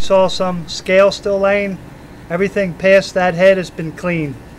saw some scale still laying. Everything past that head has been cleaned.